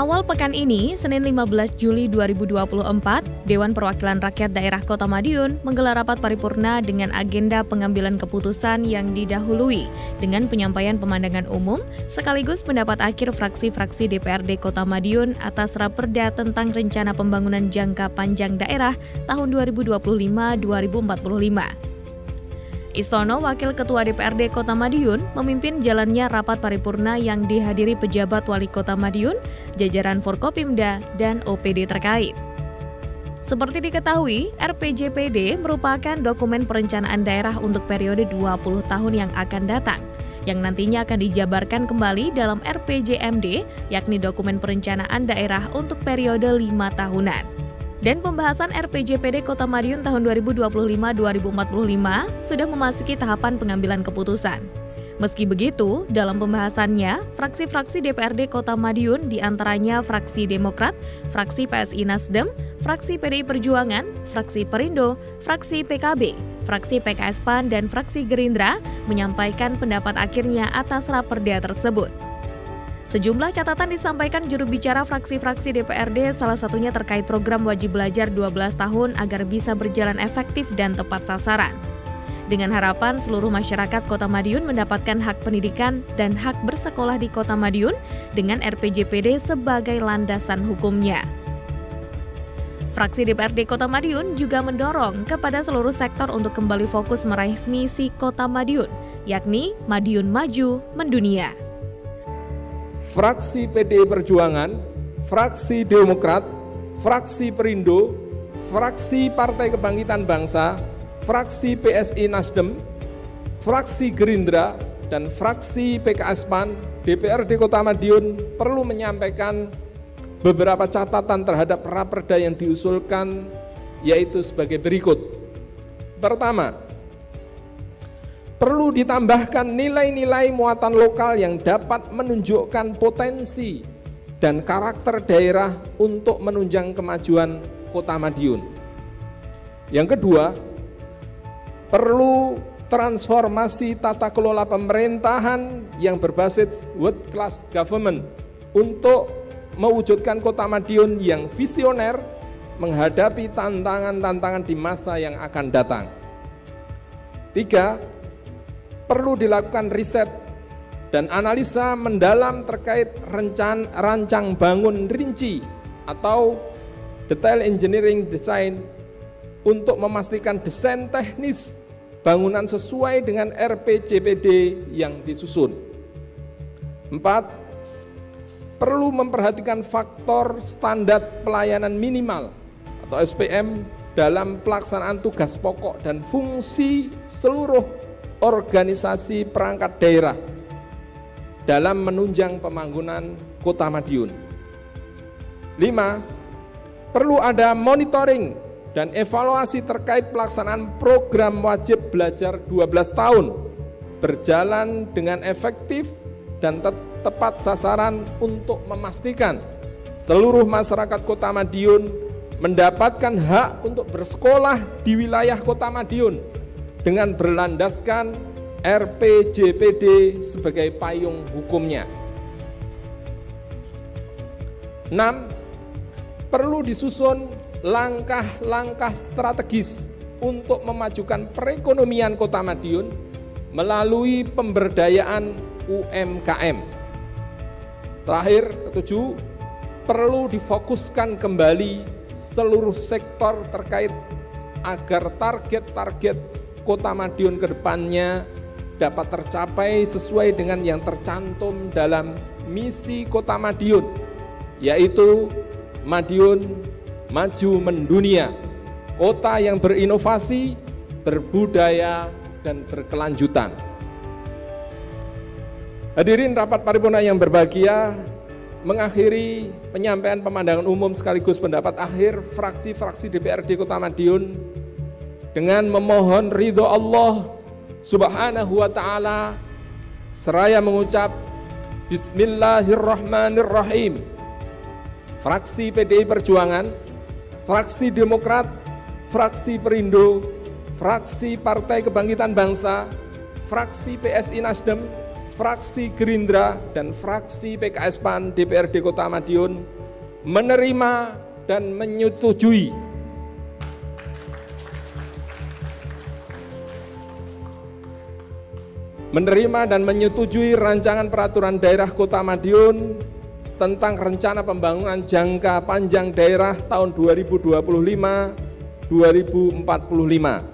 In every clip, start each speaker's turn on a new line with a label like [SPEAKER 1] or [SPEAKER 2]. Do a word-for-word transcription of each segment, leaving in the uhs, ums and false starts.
[SPEAKER 1] Awal pekan ini, Senin lima belas Juli dua ribu dua puluh empat, Dewan Perwakilan Rakyat Daerah Kota Madiun menggelar rapat paripurna dengan agenda pengambilan keputusan yang didahului dengan penyampaian pemandangan umum sekaligus pendapat akhir fraksi-fraksi D P R D Kota Madiun atas Raperda tentang Rencana Pembangunan Jangka Panjang Daerah tahun dua ribu dua puluh lima sampai dua ribu empat puluh lima. Istono, Wakil Ketua D P R D Kota Madiun, memimpin jalannya rapat paripurna yang dihadiri pejabat Wali Kota Madiun, jajaran Forkopimda, dan O P D terkait. Seperti diketahui, R P J P D merupakan dokumen perencanaan daerah untuk periode dua puluh tahun yang akan datang, yang nantinya akan dijabarkan kembali dalam R P J M D, yakni dokumen perencanaan daerah untuk periode lima tahunan. Dan pembahasan R P J P D Kota Madiun tahun dua ribu dua puluh lima sampai dua ribu empat puluh lima sudah memasuki tahapan pengambilan keputusan. Meski begitu, dalam pembahasannya, fraksi-fraksi D P R D Kota Madiun diantaranya fraksi Demokrat, fraksi P S I Nasdem, fraksi P D I Perjuangan, fraksi Perindo, fraksi P K B, fraksi P K S P A N, dan fraksi Gerindra menyampaikan pendapat akhirnya atas Raperda tersebut. Sejumlah catatan disampaikan juru bicara fraksi-fraksi D P R D, salah satunya terkait program wajib belajar dua belas tahun agar bisa berjalan efektif dan tepat sasaran. Dengan harapan seluruh masyarakat Kota Madiun mendapatkan hak pendidikan dan hak bersekolah di Kota Madiun dengan R P J P D sebagai landasan hukumnya. Fraksi D P R D Kota Madiun juga mendorong kepada seluruh sektor untuk kembali fokus meraih misi Kota Madiun, yakni Madiun Maju Mendunia.
[SPEAKER 2] Fraksi P D I Perjuangan, fraksi Demokrat, fraksi Perindo, fraksi Partai Kebangkitan Bangsa, fraksi P S I Nasdem, fraksi Gerindra, dan fraksi P K S P A N D P R D Kota Madiun perlu menyampaikan beberapa catatan terhadap Raperda yang diusulkan, yaitu sebagai berikut. Pertama, perlu ditambahkan nilai-nilai muatan lokal yang dapat menunjukkan potensi dan karakter daerah untuk menunjang kemajuan Kota Madiun. Yang kedua, perlu transformasi tata kelola pemerintahan yang berbasis world class government untuk mewujudkan Kota Madiun yang visioner menghadapi tantangan-tantangan di masa yang akan datang. Tiga, perlu dilakukan riset dan analisa mendalam terkait rencan, rancang bangun rinci atau detail engineering design untuk memastikan desain teknis bangunan sesuai dengan R P J P D yang disusun. Empat, perlu memperhatikan faktor standar pelayanan minimal atau S P M dalam pelaksanaan tugas pokok dan fungsi seluruh organisasi perangkat daerah dalam menunjang pembangunan Kota Madiun. Lima, perlu ada monitoring dan evaluasi terkait pelaksanaan program wajib belajar dua belas tahun berjalan dengan efektif dan te- tepat sasaran untuk memastikan seluruh masyarakat Kota Madiun mendapatkan hak untuk bersekolah di wilayah Kota Madiun dengan berlandaskan R P J P D sebagai payung hukumnya. Enam, perlu disusun langkah-langkah strategis untuk memajukan perekonomian Kota Madiun melalui pemberdayaan U M K M. Terakhir, ketujuh, perlu difokuskan kembali seluruh sektor terkait agar target-target Kota Madiun ke depannya dapat tercapai sesuai dengan yang tercantum dalam misi Kota Madiun, yaitu Madiun Maju Mendunia, kota yang berinovasi, berbudaya, dan berkelanjutan. Hadirin rapat paripurna yang berbahagia, mengakhiri penyampaian pemandangan umum sekaligus pendapat akhir fraksi-fraksi D P R D Kota Madiun dengan memohon ridho Allah Subhanahu wa ta'ala seraya mengucap Bismillahirrahmanirrahim. Fraksi P D I Perjuangan, fraksi Demokrat, fraksi Perindo, fraksi Partai Kebangkitan Bangsa, fraksi P S I Nasdem, fraksi Gerindra dan fraksi P K S P A N D P R D Kota Madiun menerima dan menyetujui menerima dan menyetujui rancangan peraturan daerah Kota Madiun tentang rencana pembangunan jangka panjang daerah tahun dua ribu dua puluh lima sampai dua ribu empat puluh lima.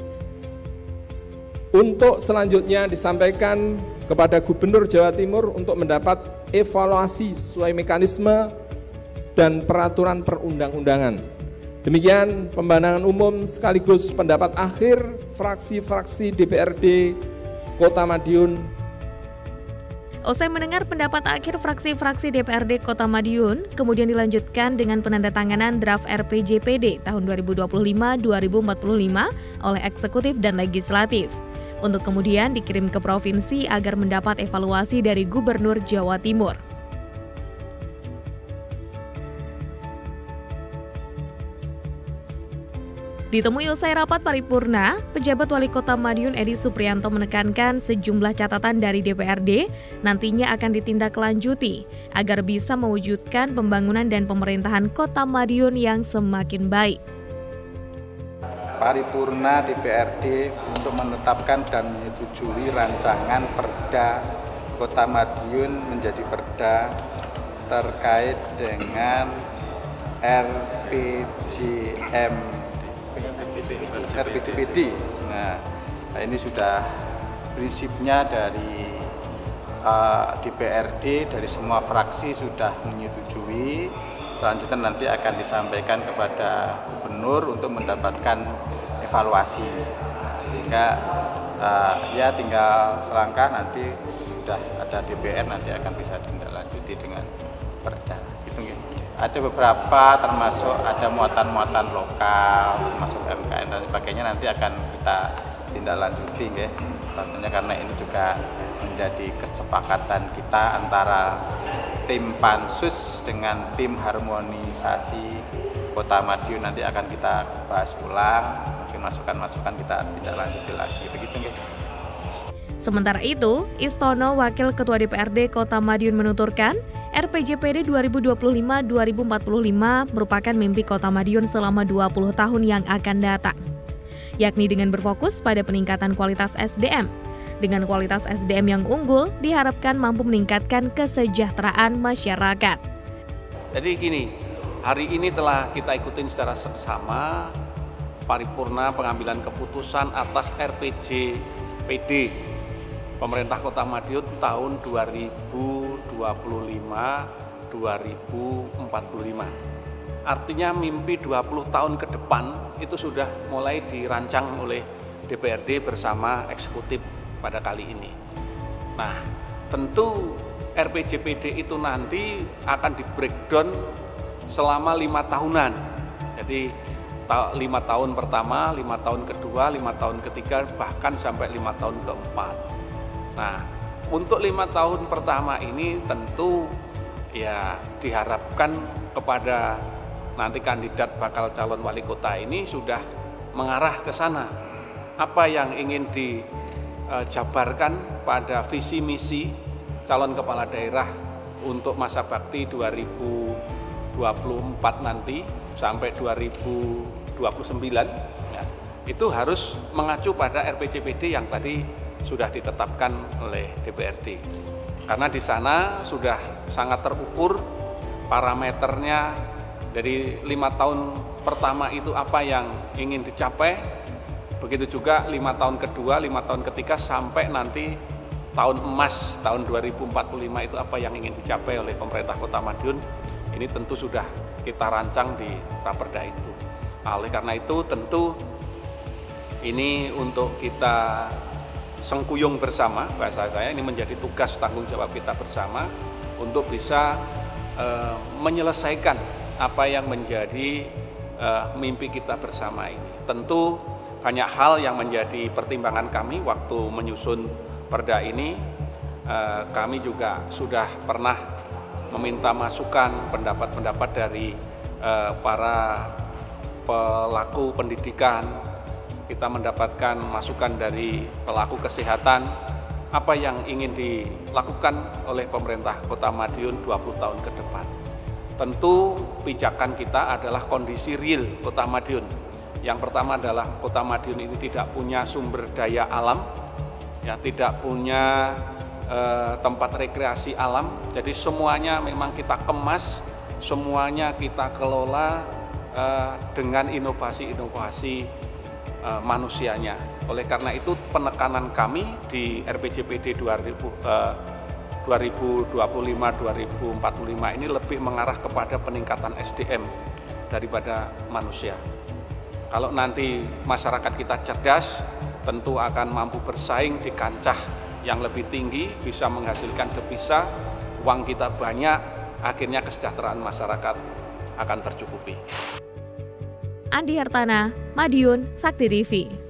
[SPEAKER 2] Untuk selanjutnya disampaikan kepada Gubernur Jawa Timur untuk mendapat evaluasi sesuai mekanisme dan peraturan perundang-undangan. Demikian pembahasan umum sekaligus pendapat akhir fraksi-fraksi D P R D Kota Madiun.
[SPEAKER 1] Usai mendengar pendapat akhir fraksi-fraksi D P R D Kota Madiun, kemudian dilanjutkan dengan penandatanganan draft R P J P D tahun dua ribu dua puluh lima sampai dua ribu empat puluh lima oleh eksekutif dan legislatif, untuk kemudian dikirim ke provinsi agar mendapat evaluasi dari Gubernur Jawa Timur. Ditemui usai rapat paripurna, pejabat Wali Kota Madiun Edi Supriyanto menekankan sejumlah catatan dari D P R D nantinya akan ditindaklanjuti agar bisa mewujudkan pembangunan dan pemerintahan Kota Madiun yang semakin baik.
[SPEAKER 3] Paripurna D P R D untuk menetapkan dan menyetujui rancangan Perda Kota Madiun menjadi perda terkait dengan R P J M R P J P D. Nah, ini sudah prinsipnya dari uh, D P R D, dari semua fraksi sudah menyetujui. Selanjutnya nanti akan disampaikan kepada Gubernur untuk mendapatkan evaluasi. Nah, sehingga uh, ya tinggal selangkah nanti sudah ada D P R, nanti akan bisa ditindaklanjuti dengan perda. Gitu, gitu. Ada beberapa termasuk ada muatan-muatan lokal, termasuk M K N dan sebagainya nanti akan kita tindak lanjuti, ya. Tentunya karena ini juga menjadi kesepakatan kita antara tim Pansus dengan tim harmonisasi Kota Madiun, nanti akan kita bahas ulang, mungkin masukan-masukan kita tindak lanjuti lagi, begitu, ya.
[SPEAKER 1] Sementara itu, Istono, Wakil Ketua D P R D Kota Madiun menuturkan, R P J P D dua ribu dua puluh lima sampai dua ribu empat puluh lima merupakan mimpi Kota Madiun selama dua puluh tahun yang akan datang, yakni dengan berfokus pada peningkatan kualitas S D M. Dengan kualitas S D M yang unggul, diharapkan mampu meningkatkan kesejahteraan masyarakat.
[SPEAKER 4] Jadi gini, hari ini telah kita ikutin secara seksama paripurna pengambilan keputusan atas R P J P D Pemerintah Kota Madiun tahun dua ribu dua puluh lima sampai dua ribu empat puluh lima. Artinya mimpi dua puluh tahun ke depan itu sudah mulai dirancang oleh D P R D bersama eksekutif pada kali ini. Nah, tentu R P J P D itu nanti akan di breakdown selama lima tahunan. Jadi lima tahun pertama, lima tahun kedua, lima tahun ketiga, bahkan sampai lima tahun keempat. Nah, untuk lima tahun pertama ini tentu ya diharapkan kepada nanti kandidat bakal calon wali kota ini sudah mengarah ke sana. Apa yang ingin dijabarkan pada visi misi calon kepala daerah untuk masa bakti dua ribu dua puluh empat nanti sampai dua ribu dua puluh sembilan, ya, itu harus mengacu pada R P J P D yang tadi sudah ditetapkan oleh D P R D. Karena di sana sudah sangat terukur parameternya dari lima tahun pertama itu apa yang ingin dicapai, begitu juga lima tahun kedua, lima tahun ketiga sampai nanti tahun emas tahun dua ribu empat puluh lima itu apa yang ingin dicapai oleh pemerintah Kota Madiun. Ini tentu sudah kita rancang di Raperda itu. Nah, oleh karena itu tentu ini untuk kita sengkuyung bersama, bahasa saya ini menjadi tugas tanggung jawab kita bersama untuk bisa uh, menyelesaikan apa yang menjadi uh, mimpi kita bersama ini. Tentu banyak hal yang menjadi pertimbangan kami waktu menyusun perda ini. Uh, kami juga sudah pernah meminta masukan, pendapat-pendapat dari uh, para pelaku pendidikan. Kita mendapatkan masukan dari pelaku kesehatan, apa yang ingin dilakukan oleh pemerintah Kota Madiun dua puluh tahun ke depan. Tentu pijakan kita adalah kondisi real Kota Madiun. Yang pertama adalah Kota Madiun ini tidak punya sumber daya alam, ya, tidak punya eh, tempat rekreasi alam. Jadi semuanya memang kita kemas, semuanya kita kelola eh, dengan inovasi-inovasi eh, manusianya. Oleh karena itu penekanan kami di R P J P D dua ribu dua puluh lima dua ribu empat puluh lima ini lebih mengarah kepada peningkatan S D M daripada manusia. Kalau nanti masyarakat kita cerdas, tentu akan mampu bersaing di kancah yang lebih tinggi, bisa menghasilkan devisa, uang kita banyak, akhirnya kesejahteraan masyarakat akan tercukupi.
[SPEAKER 1] Andi Hartana, Madiun, Sakti T V.